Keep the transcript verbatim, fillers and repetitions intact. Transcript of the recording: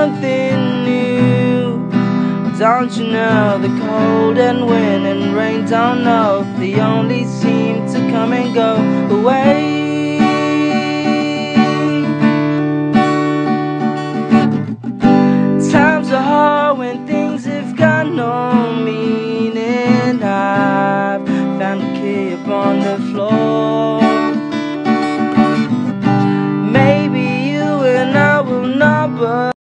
something new. Don't you know the cold and wind and rain don't know, they only seem to come and go away.